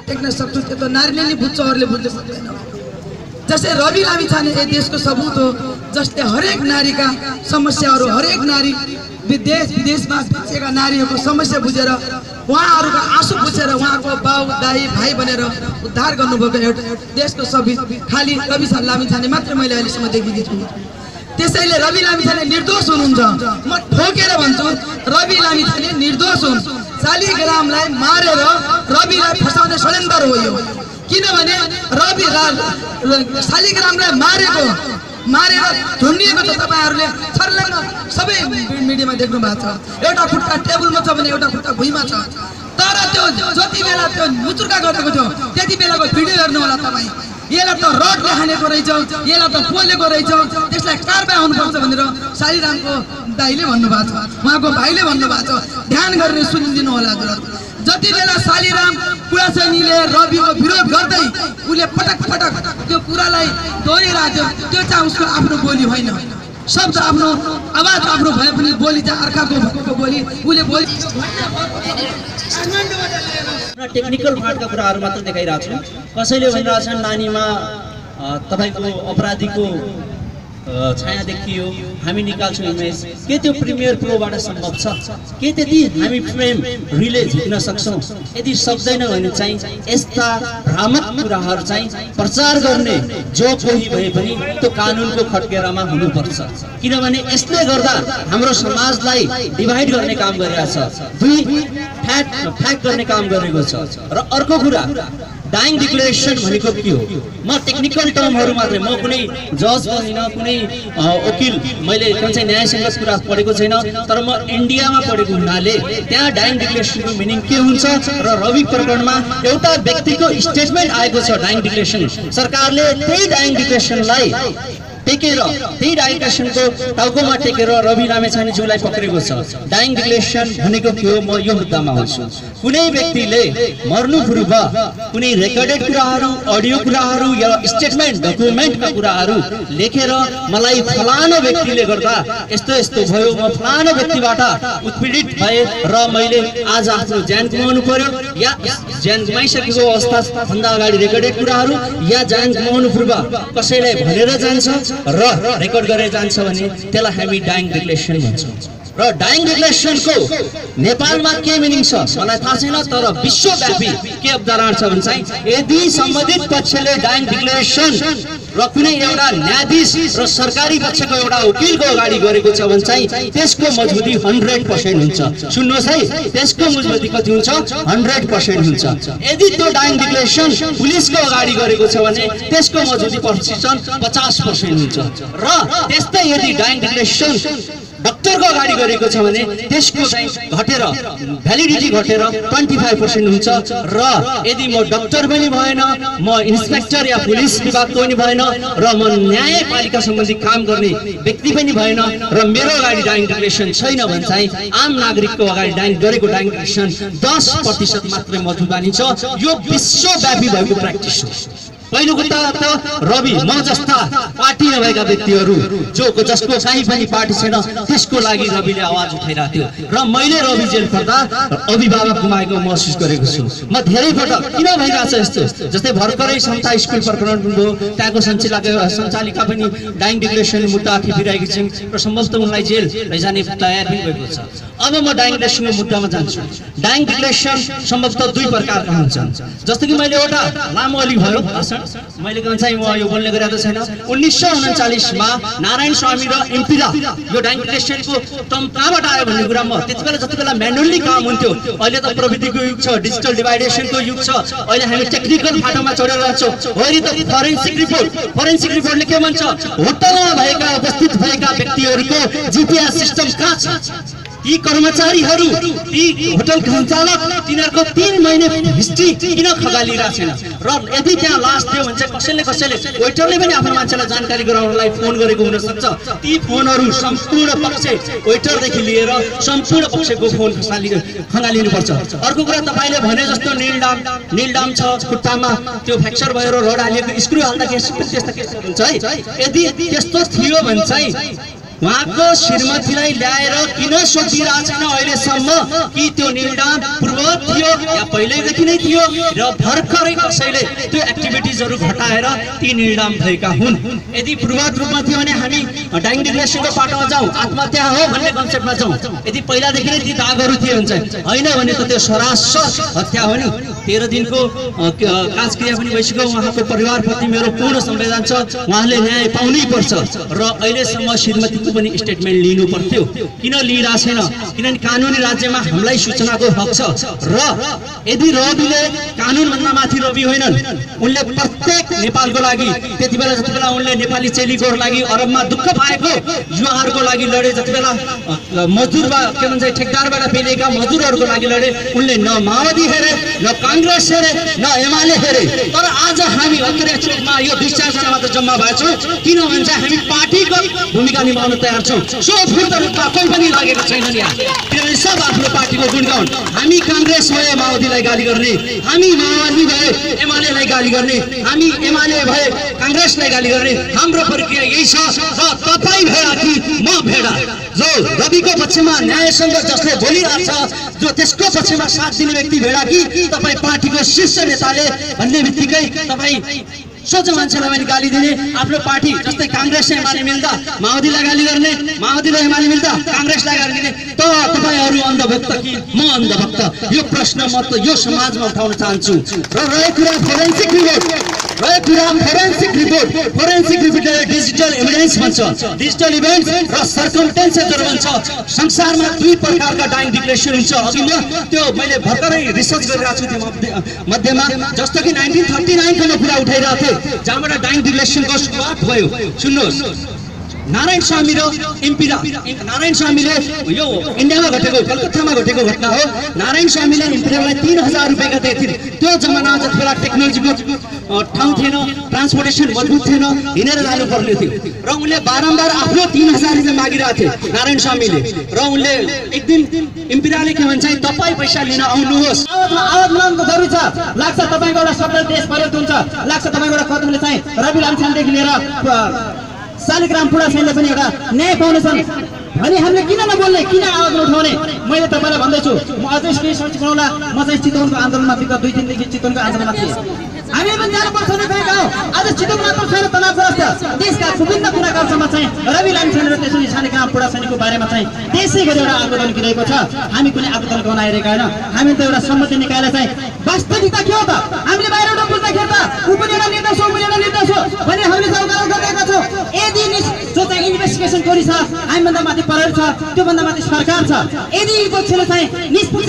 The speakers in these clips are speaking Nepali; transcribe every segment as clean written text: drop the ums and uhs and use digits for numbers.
टेक्न सक्छौँ त्यो त नारीले नै बुझ्छ, अरूले बुझ्न सक्दैन। जस्तै रवि लामिछाने यो देशको सबूत हो, जसले हरेक नारीका समस्याहरू, हरेक नारी विदेश विदेशमा बसेका नारीहरूको समस्या बुझेर उहाँहरूका आँसु बुझेर उहाँको बाउ दाई भाइ बनेर उद्धार गर्नुभएको एउटा देशको सबै खाली रवि लामिछाने मात्र मैले अहिलेसम्म देखेकी छु। त्यसैले रवि लामिछाने निर्दोष हुनुहुन्छ। म ठोकेर भन्छु रवि लामिछाने निर्दोष हुन्। शालिग्रामलाई मारेर रविलाई फसाउने षड्यन्त्र हो यो। किनभने रवि शालिग्रामलाई मारेर झुन्डिएको छ। तपाईँहरूले छर्लङ्ग सबै मिडियामा देख्नु भएको छ। एउटा खुट्टा टेबलमा छ भने एउटा खुट्टा भुइँमा छ। तर त्यो जति बेला त्यो मुचुर्का गरेको थियो त्यति बेलाको भिडियो हेर्नु होला तपाईँ। यसलाई त रडले हानेको रहेछ, यसलाई त पोलेको रहेछ, त्यसलाई कारबाही हुनुपर्छ भनेर शालिग्रामको दाइले भन्नुभएको छ, उहाँको भाइले भन्नुभएको छ। ध्यान गरेर सुनिदिनु होला हजुरहरू। जति बेला शालिग्राम पुरासैनीले रविको विरोध गर्दै उसले पटक पटक त्यो कुरालाई दोहोऱ्याइरहेको थियो, त्यो चाहिँ उसको आफ्नो बोली होइन। शब्द आफ्नो आवाज आफ्नो भए पनि बोली चाहिँ अर्काको बोली उसले बोली। टेक्निकल पार्टका कुराहरू मात्र देखाइरहेको छु। कसैले भनिरहेछन् नानीमा तपाईँको अपराधीको छाया देखियो, हामी निकाल्छौँ इमेज। के त्यो प्रिमियर प्रोबाट सम्भव छ? के त्यति हामी फ्रेम रिले झिक्न सक्छौँ? यदि सक्दैन भने चाहिँ यस्ता भ्रामक कुराहरू चाहिँ प्रचार गर्ने जो कोही भए पनि त्यो कानुनको खटकेरामा हुनुपर्छ। किनभने यसले गर्दा हाम्रो समाजलाई डिभाइड गर्ने काम गरिरहेछ, दुई फ्याक्ट गर्ने काम गरेको छ। र अर्को कुरा डाइङ डिक्लेरेसन भनेको के हो? म टेक्निकल टर्महरू मात्रै, म कुनै जज होइन, कुनै वकिल, मैले चाहिँ न्याय सङ्गत कुरा पढेको छैन, तर म इन्डियामा पढेको हुनाले त्यहाँ डाइङ डिक्लेरेसनको मिनिङ के हुन्छ र रवि प्रकरणमा एउटा व्यक्तिको स्टेटमेन्ट आएको छ डाइङ डिक्लेरेसन। सरकारले त्यही डाइङ डिक्लेरेसनलाई टेकेर, त्यही डाइङ डिक्लेरेसनको टाउकोमा टेकेर रवि लामिछानेज्यूलाई पक्रेको छ। डाइङ डिक्लेरेसन भनेको के हो? म यो मुद्दामा आउँछु। कुनै व्यक्तिले मर्नु पूर्व कुनै रेकर्डेड कुराहरू, अडियो कुराहरू या स्टेटमेन्ट डकुमेन्टका कुराहरू लेखेर मलाई फलानो व्यक्तिले गर्दा यस्तो यस्तो भयो, म फलानो व्यक्तिबाट उत्पीडित भए र मैले आज आफ्नो ज्यान गुमाउनु पर्यो, या ज्यान गुमाइसकेको अवस्था भन्दा अगाडि रेकर्डेड कुराहरू, या ज्यान गुमाउनु पूर्व कसैलाई भनेर जान्छ र रेकर्ड गरेर जान्छ भने त्यसलाई हामी डाइङ डिक्लेरेसन भन्छौँ। र डाइङ डिक्लेरेसनको नेपालमा के मिनिङ छ मलाई थाहा छैन, तर विश्वव्यापी के अवधारणा छ भने चाहिँ यदि सम्बन्धित पक्षले डाइङ डिक्लेरेसन र कुनै एउटा न्यायाधीश र सरकारी पक्षको एउटा वकिलको अगाडि गरेको छ भने चाहिँ त्यसको मजबुती 100% हुन्छ। सुन्नुहोस् है, त्यसको मजबुती कति हुन्छ? 100% हुन्छ। यदि त्यो डाइङ डिक्लेरेसन पुलिसको अगाडि गरेको छ भने त्यसको मजबुती 50% हुन्छ। र त्यस्तै यदि डाइङ डिक्लेरेसन डाक्टरको अगाडि गरेको छ भने त्यसको चाहिँ घटेर भ्यालिडिटी घटेर 25% हुन्छ। र यदि म डाक्टर पनि भएन, म इन्सपेक्टर या पुलिस विभागको पनि भएन, र म न्यायपालिका सम्बन्धी काम गर्ने व्यक्ति पनि भएन, र मेरो अगाडि डाइङ डिक्लेरेसन छैन भने चाहिँ आम नागरिकको अगाडि गरेको डाइङ डिक्लेरेसन 10% मात्रै मजबुत मानिन्छ। यो विश्वव्यापी भएको प्र्याक्टिस हो। पहिलो कुरा त रवि म जस्ता पार्टी नभएका व्यक्तिहरू जसको चाहिँ पनि पार्टी छैन त्यसको लागि रविले आवाज उठाइरहेको थियो। र मैले रवि जेल पर्दा अभिभावक गुमाएको महसुस गरेको छु। म धेरै पटक किन भइरहेको छ यस्तो, जस्तै भर्खरै समता स्कुल प्रकरण भयो, त्यहाँको सञ्चालिका पनि डाइङ डिक्लेरेसन मुद्दा खेपिरहेकी छिन् र सम्भवतः उनलाई जेल लैजाने तयार पनि भएको छ। अब म डाइङ डिक्लेरेसनको मुद्दामा जान्छु। डाइङ डिक्लेरेसन सम्भवतः दुई प्रकारका हुन्छन्। जस्तो कि मैले एउटा लामो अलि भयो मैले चाहिँ म यो बोल्ने गरेको छैन। 1939 मा नारायण स्वामी र एमपीला यो डाइङ डिक्लेरेसनको टर्म कहाँबाट आयो भन्ने कुरा म त्यति बेला जति बेला म्यानुअली काम हुन्थ्यो। अहिले त प्रविधिको युग छ, डिजिटल डिभाइडेसनको युग छ, अहिले हामी टेक्निकल फाटोमा चढेर छौँ। होइन त फोरेन्सिक रिपोर्टले के भन्छ? होटलमा भएका उपस्थित भएका व्यक्तिहरूको जीपीएस सिस्टम कहाँ छ? यी कर्मचारीहरू, यी होटल सञ्चालक, तिनीहरूको 3 महिने हिस्ट्री किन खगालिरहेको छैन? र यदि त्यहाँ लास्ट थियो भने चाहिँ कसैले वेटरले पनि आफ्नो मान्छेलाई जानकारी गराउनलाई फोन गरेको हुन सक्छ। ती फोनहरू सम्पूर्ण पक्ष वेटरदेखि लिएर सम्पूर्ण पक्षको फोन खगालिनुपर्छ। अर्को कुरा तपाईँले भने जस्तो निलडाम छ, खुट्टामा त्यो फ्र्याक्चर भएर रड हालिएको स्क्रु हाल्दा त्यस्ता केस हुन्छ है। यदि त्यस्तो थियो भने चाहिँ उहाँको श्रीमतीलाई ल्याएर किन सोधिरहेको छैन अहिलेसम्म कि त्यो निर्णय पूर्ववत थियो या पहिल्यैदेखि नै थियो र भर्खरै कसैले त्यो एक्टिभिटिजहरू घटाएर ती निर्णय भएका हुन्। यदि पूर्ववत रूपमा थियो भने हामी डाइङ डिक्लेरेसनको पाटोमा जाउँ, आत्महत्या हो भन्ने कन्सेप्टमा जाउँ। यदि पहिलादेखि नै ती दागहरू थिए हुन्छ, होइन भने त त्यो सरासर हत्या हो नि। 13 दिनको काजक्रिया पनि भइसक्यो। उहाँको परिवारप्रति मेरो पूर्ण संवेदना छ, उहाँले न्याय पाउनै पर्छ र अहिलेसम्म श्रीमतीको पनि स्टेटमेन्ट लिनु पर्थ्यो। किन लिइरहेको छैन? किनभने कानुनी राज्यमा हामीलाई सूचनाको हक छ र यदि रविले कानुनभन्दा माथि रवि होइनन्, उनले प्रत्येक नेपालको लागि त्यति बेला जति बेला उनले नेपाली चेलीको लागि अरबमा दुःख पाएको युवाहरूको लागि लडे, जति बेला मजदुर के भन्छ ठेकदारबाट पेलेका मजदुरहरूको लागि लडे, उनले न माओवादी हेरे, न काङ्ग्रेस हेरे, न एमाले हेरे। तर आज हामी अन्तर्राष्ट्रिय रूपमा यो 2-4 मात्र जम्मा भएछौँ किन भन्छ हामी पार्टीको भूमिका निभाउन तयार छौँ। सो फुर्त रूपमा कोही पनि लागेको छैन यहाँ, किनभने सब आफ्नो पार्टीको गुणगाउन। हामी काङ्ग्रेस भए माओवादीलाई गाली गर्ने, हामी माओवादी भए एमालेलाई गाली गर्ने, हामी एमाले भए काङ्ग्रेसलाई गाली गर्ने। हाम्रो प्रक्रिया यही छ र तपाईँ भेडा कि म भेडा? जो रविको पक्षमा न्यायसँग जसले बोलिरहेछ, जो त्यसको पक्षमा साथ दिने व्यक्ति भेडा कि तपाईँ पार्टीको शीर्ष नेताले भन्ने बित्तिकै तपाईँ सोझो मान्छेलाई पनि गाली दिने? आफ्नो पार्टी जस्तै काङ्ग्रेस एमाले मिल्दा माओवादीलाई गाली गर्ने, माओवादीलाई एमाले मिल्दा काङ्ग्रेसलाई गाली दिने, त तपाईँहरू अन्धभक्त कि म अन्धभक्त? यो प्रश्न म त यो समाजमा उठाउन चाहन्छु। र रहेको कुरा फोरेन्सिक रिपोर्ट, फोरेन्सिक रिपोर्टले डिजिटल एभिडेन्स भन्छ, डिजिटल इभेन्ट्स र सर्कमस्टेन्सेसहरू भन्छ। संसारमा 2 प्रकारका डाइङ डिक्लेरेसन हुन्छ। अघि म त्यो मैले भर्खरै रिसर्च गरिरहेको छु त्यो मध्येमा, जस्तो कि 1939 को कुरा उठाइरहेको थिएँ, जहाँबाट डाइङ डिक्लेरेसनको सुरुवात भयो। सुन्नुहोस्, नारायण स्वामी र इम्पिरा, नारायण स्वामीले यो इन्डियामा घटेको कलकत्तामा घटेको घटना हो। नारायण स्वामीले इम्पिरालाई 3000 रुपियाँका दिएको थिए। त्यो जमानामा जति बेला टेक्नोलोजीको ठाउँ थिएन, ट्रान्सपोर्टेसन मजबुत थिएन, हिँडेर जानु पर्ने थियो र उनले बारम्बार आफ्नो 3000 रुपियाँ मागिरहेको थिए नारायण स्वामीले। र उनले एक दिन इम्पिराले के भन्छ, तपाईँ पैसा लिन आउनुहोस्। आवाज बनाउनुको जरुरी छ। लाग्छ तपाईँको एउटा शब्द देश पर्यत हुन्छ, लाग्छ तपाईँको एउटा कदमले चाहिँ रवि लामिछानेदेखि लिएर शालिग्राम पुडासेनले पनि एउटा न्याय पाउनेछन् भने हामीले किन नबोल्ने, किन आवाज नउठाउने? मैले तपाईँलाई भन्दैछु, म अझै केही सोच बनाउला। म चाहिँ चितवनको आन्दोलनमा विगत 2 दिनदेखि चितवनको आन्दोलनमा थिएँ। हामी पनि जानुपर्छ भने गएका हौ। आज चितवन मात्र छैन, तनावग्रस्त देशका विभिन्न कुराकाहरूमा चाहिँ रवि लामिछाने र त्यसरी शालिग्राम पुडासेनीको बारेमा चाहिँ त्यसै गरी एउटा आन्दोलन गरिरहेको छ। हामी कुनै आन्दोलन गर्न आइरहेका होइन, हामी त एउटा सम्मति निकायलाई चाहिँ वास्तविकता के हो त? हामीले बाहिरबाट बुझ्दाखेरि त ऊ पनि एउटा निर्देश हो, पनि एउटा निर्देश हो भने हामीले चौकारो गरिरहेका छौँ। यदि जो चाहिँ इन्भेस्टिगेसन गरिछ, हामीभन्दा माथि प्रहरी छ, त्योभन्दा माथि सरकार छ, यदि पक्षले चाहिँ निष्पक्ष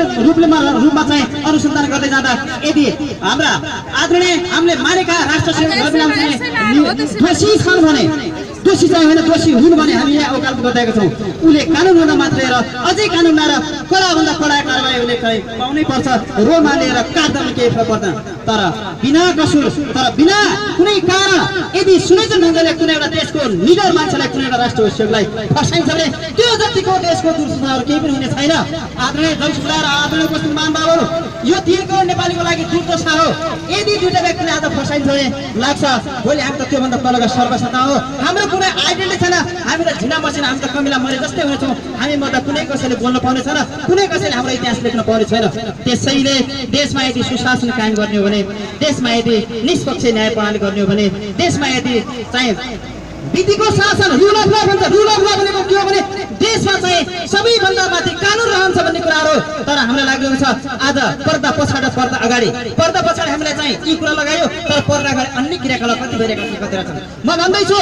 रूपमा चाहिँ अनुसन्धान गर्दै जाँदा यदि हाम्रा आदरणीय हामीले मानेका राष्ट्रसेवक रवि लामिछाने दोषी छन् भने, दोषी चाहिँ होइन दोषी हुन् भने हामी यहाँ अवकालत गरिरहेका छौँ। उसले कानुन हुँदा मात्र हेर अझै कानुन ल्याएर कडाभन्दा कडा कारवाही उसले चाहिँ पाउनै पर्छ। रोमा लिएर काट्दा केही फरक पर्दैन, तर बिना कसुर, तर बिना कुनै कारण यदि सुनिश्चित ढङ्गले कुनै एउटा देशको निडर मान्छेलाई, कुनै एउटा राष्ट्रसेवकलाई फसाइन्छ भने त्यो जतिको देशको दुर्दशाहरू केही पनि हुने छैन। आदरणीय जयसुला र आदरणीय उपस्थित महानुभावहरू, यो दिनको नेपालीको लागि दुर्दशा हो। यदि दुईटा व्यक्तिले आज फसाइन्छ भने लाग्छ भोलि हामी त त्योभन्दा तलका सर्वसत्ता हो। हाम्रो कुनै आइडेन्टिटी छैन, हामी त झिना मसिन, हामी त कमिला मरे जस्तै हुनेछौँ। हामी म त कुनै कसैले बोल्न पाउने छैन, कुनै कसैले हाम्रो इतिहास लेख्न पाउने छैन। त्यसैले देशमा यदि सुशासन कायम गर्ने हो भने, देशमा यदि निष्पक्ष न्याय प्रणाली गर्ने हो भने, देशमा यदि चाहिँ विधिको शासन, रुल अफ ल भन्छ, रुल अफ ल भनेको के हो भने देशमा चाहिँ सबैभन्दा माथि कानुन रहन्छ भन्ने कुराहरू। तर हामीलाई लागेको छ आज पर्दा पछाड पर्दा अगाडि, पर्दा पछाडि हामीलाई चाहिँ यी कुरा लगायो, तर पर्दा अगाडि अन्य क्रियाकलाप कति भइरहेका छन्, कति रहेछन्। म भन्दैछु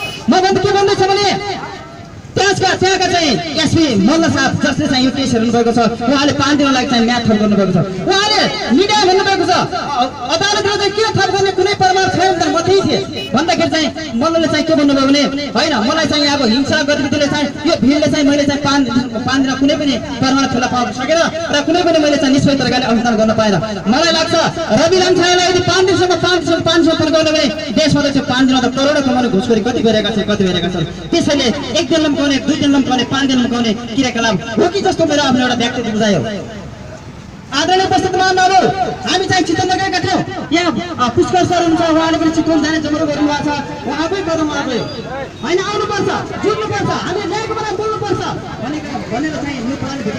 के भन्दैछु भने त्यहाँका चाहिँ एसपी मल्ल साहब जसले चाहिँ यो केस हेर्नुभएको छ, उहाँले 5 दिनको लागि चाहिँ म्याद थप गर्नुभएको छ। उहाँले मिडिया भन्नुभएको छ अदालतले चाहिँ किन थप गर्ने कुनै प्रमाण छैन, म त्यही थिएँ भन्दाखेरि चाहिँ मल्लले चाहिँ के भन्नुभयो भने होइन, मलाई चाहिँ अब हिंसा गतिविधिले चाहिँ यो भिडले चाहिँ मैले चाहिँ 5 दिन कुनै पनि प्रमाण फेला पाउन सकेन र कुनै पनि मैले चाहिँ निष्पक्ष तरिकाले अनुसन्धान गर्न पाएन। मलाई लाग्छ रवि लामिछानेलाई यदि 5 दिनसम्म गर्नु भने देशमा चाहिँ 5 दिनमा त करोडौँ कमाउने घुसखोरी कति भइरहेका छन्। त्यसैले 1 दिन लम्काउने, 2 दिन लम्काउने, 5 दिन लम्काउने क्रियाकलाप हो कि जस्तो मेरो आफ्नो एउटा व्यक्तिगत बुझाइ हो। आदरणीय उपस्थित महानुभावहरू, हामी चाहिँ चितवन गएका थियौँ। यहाँ पुष्कर भास्कर सर हुनुहुन्छ, उहाँले पनि चितवन जाने जमरो गर्नुभएको छ, उहाँ आफै गर्न मन गयो होइन, आउनुपर्छ, जुट्नुपर्छ, हामी न्यायको बेला बोल्नुपर्छ भनेर चाहिँ